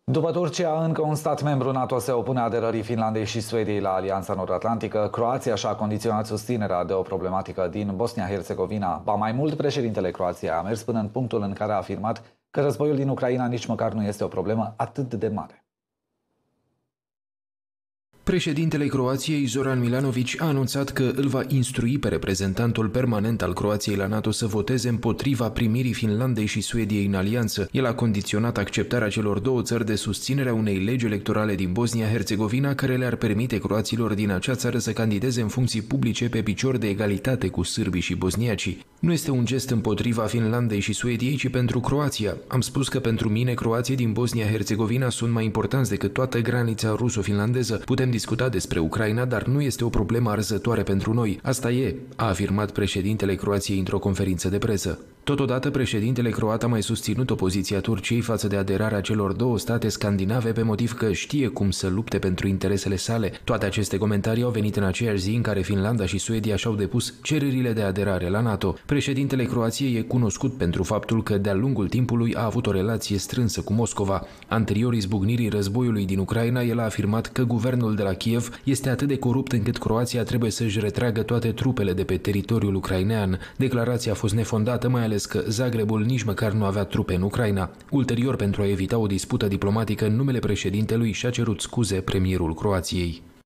După Turcia, încă un stat membru NATO se opune aderării Finlandei și Suediei la Alianța Nord-Atlantică. Croația și-a condiționat susținerea de o problematică din Bosnia-Herzegovina. Ba mai mult, președintele Croației a mers până în punctul în care a afirmat că războiul din Ucraina nici măcar nu este o problemă atât de mare. Președintele Croației, Zoran Milanović, a anunțat că îl va instrui pe reprezentantul permanent al Croației la NATO să voteze împotriva primirii Finlandei și Suediei în alianță. El a condiționat acceptarea celor două țări de susținerea unei legi electorale din Bosnia-Herzegovina care le-ar permite croaților din acea țară să candideze în funcții publice pe picior de egalitate cu sârbii și bosniacii. Nu este un gest împotriva Finlandei și Suediei, ci pentru Croația. Am spus că pentru mine croații din Bosnia-Herzegovina sunt mai importanți decât toată granița ruso-finlandeză. Putem discuta despre Ucraina, dar nu este o problemă arzătoare pentru noi. Asta e, a afirmat președintele Croației într-o conferință de presă. Totodată, președintele croat a mai susținut opoziția Turciei față de aderarea celor două state scandinave pe motiv că știe cum să lupte pentru interesele sale. Toate aceste comentarii au venit în aceeași zi în care Finlanda și Suedia și-au depus cererile de aderare la NATO. Președintele Croației e cunoscut pentru faptul că de-a lungul timpului a avut o relație strânsă cu Moscova. Anterior izbucnirii războiului din Ucraina, el a afirmat că guvernul de la Kiev este atât de corupt încât Croația trebuie să-și retragă toate trupele de pe teritoriul ucrainean. Declarația a fost nefondată, mai ales că Zagrebul nici măcar nu avea trupe în Ucraina. Ulterior, pentru a evita o dispută diplomatică, în numele președintelui și-a cerut scuze premierul Croației.